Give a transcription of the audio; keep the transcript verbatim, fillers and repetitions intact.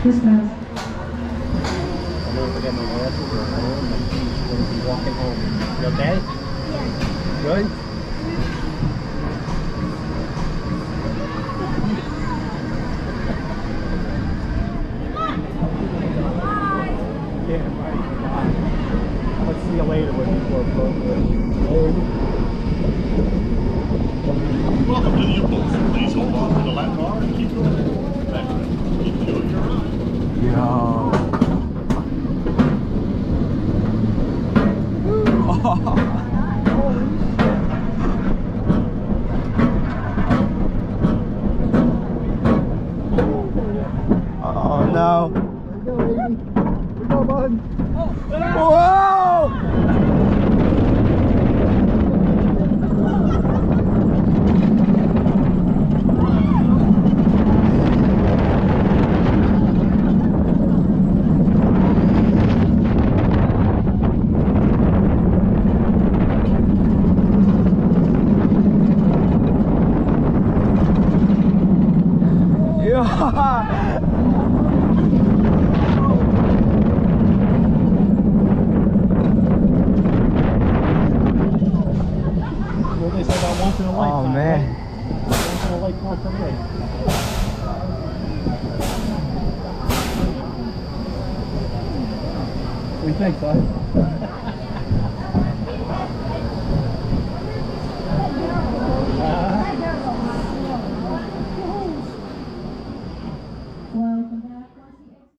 Christmas. I know if I get my glasses or home, and she's going to be walking home. You okay? Yeah. Good? Yeah, right. Let's see you later when you go appropriate. Welcome to the impulse. Please hold on to the left arm and keep going. Back. Enjoy your ride. Yo. Oh no. There you go, baby. Here we go, bud. Whoa! Well, they say that once in a lifetime. Oh man. Right? Once in a lifetime for me. What do you think, bud?